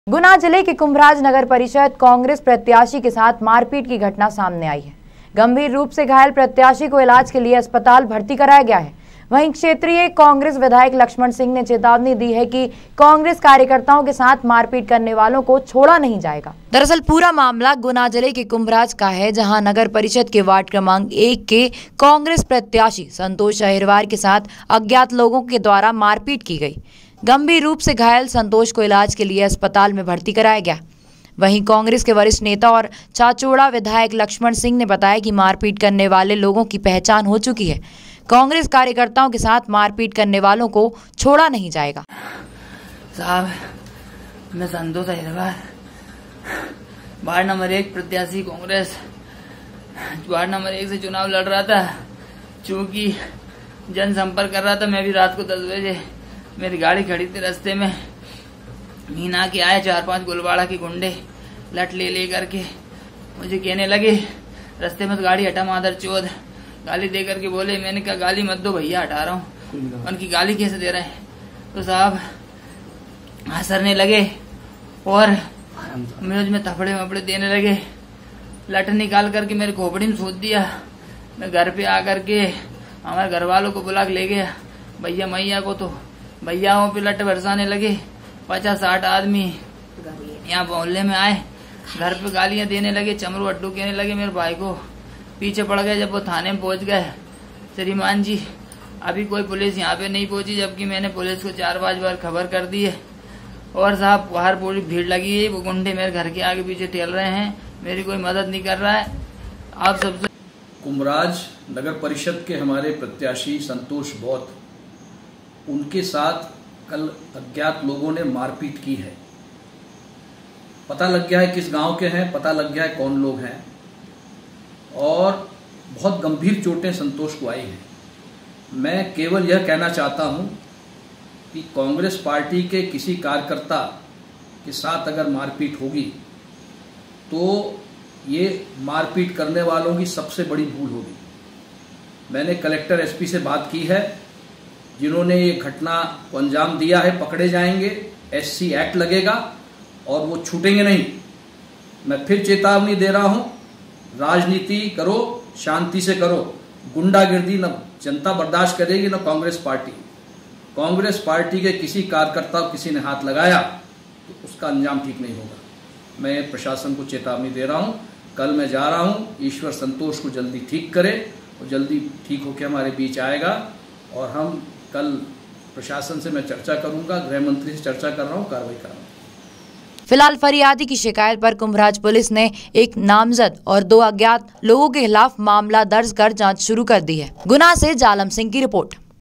गुना जिले के कुंभराज नगर परिषद कांग्रेस प्रत्याशी के साथ मारपीट की घटना सामने आई है। गंभीर रूप से घायल प्रत्याशी को इलाज के लिए अस्पताल भर्ती कराया गया है। वहीं क्षेत्रीय कांग्रेस विधायक लक्ष्मण सिंह ने चेतावनी दी है कि कांग्रेस कार्यकर्ताओं के साथ मारपीट करने वालों को छोड़ा नहीं जाएगा। दरअसल पूरा मामला गुना जिले के कुंभराज का है, जहां नगर परिषद के वार्ड क्रमांक 1 के कांग्रेस प्रत्याशी संतोष अहिरवार के साथ अज्ञात लोगों के द्वारा मारपीट की गई। गंभीर रूप से घायल संतोष को इलाज के लिए अस्पताल में भर्ती कराया गया। वहीं कांग्रेस के वरिष्ठ नेता और चाचौड़ा विधायक लक्ष्मण सिंह ने बताया कि मारपीट करने वाले लोगों की पहचान हो चुकी है। कांग्रेस कार्यकर्ताओं के साथ मारपीट करने वालों को छोड़ा नहीं जाएगा। साहब, मैं संतोष अहिरवार, वार्ड नंबर 1 प्रत्याशी कांग्रेस, वार्ड नंबर 1 से चुनाव लड़ रहा था। चूंकि जनसंपर्क कर रहा था, मैं भी रात को 10 बजे मेरी गाड़ी खड़ी थी, रास्ते में मीना के आए 4-5 गुलवाड़ा के गुंडे लट ले करके मुझे कहने लगे, रास्ते में तो गाड़ी हटा मादर चौध, गाली दे करके बोले। मैंने कहा गाली मत दो भैया, हटा रहा हूँ। उनकी गाली कैसे दे रहे हैं? तो साहब हंसने लगे और मुझ में थपड़े वपड़े देने लगे। लट निकाल करके मेरे खोपड़ी में सोच दिया। मैं घर पे आकर के हमारे घर वालों को बुला के ले गया, भैया मैया को। तो भैयाओं पे लट बरसाने लगे। 50-60 आदमी यहाँ मोहल्ले में आए, घर पे गालियां देने लगे, चमरू अड्डू कहने लगे। मेरे भाई को पीछे पड़ गए। जब वो थाने में पहुंच गए, श्रीमान जी अभी कोई पुलिस यहाँ पे नहीं पहुंची, जबकि मैंने पुलिस को 4-5 बार खबर कर दी है। और साहब बाहर पूरी भीड़ लगी है, वो गुंडे मेरे घर के आगे पीछे टहल रहे हैं, मेरी कोई मदद नहीं कर रहा है। आप सबसे कुंभराज नगर परिषद के हमारे प्रत्याशी संतोष बौद्ध, उनके साथ कल अज्ञात लोगों ने मारपीट की है। पता लग गया है किस गांव के हैं, पता लग गया है कौन लोग हैं, और बहुत गंभीर चोटें संतोष को आई हैं। मैं केवल यह कहना चाहता हूं कि कांग्रेस पार्टी के किसी कार्यकर्ता के साथ अगर मारपीट होगी तो ये मारपीट करने वालों की सबसे बड़ी भूल होगी। मैंने कलेक्टर एसपी से बात की है, जिन्होंने ये घटना को अंजाम दिया है पकड़े जाएंगे, SC एक्ट लगेगा और वो छूटेंगे नहीं। मैं फिर चेतावनी दे रहा हूं, राजनीति करो, शांति से करो। गुंडागिर्दी न जनता बर्दाश्त करेगी, न कांग्रेस पार्टी। कांग्रेस पार्टी के किसी कार्यकर्ता को किसी ने हाथ लगाया तो उसका अंजाम ठीक नहीं होगा। मैं प्रशासन को चेतावनी दे रहा हूं। कल मैं जा रहा हूं, ईश्वर संतोष को जल्दी ठीक करे और जल्दी ठीक होकर हमारे बीच आएगा। और हम कल प्रशासन से मैं चर्चा करूंगा, गृह मंत्री से चर्चा कर रहा हूं, कार्रवाई कराऊंगा। फिलहाल फरियादी की शिकायत पर कुंभराज पुलिस ने एक नामजद और 2 अज्ञात लोगों के खिलाफ मामला दर्ज कर जांच शुरू कर दी है। गुना से जालम सिंह की रिपोर्ट।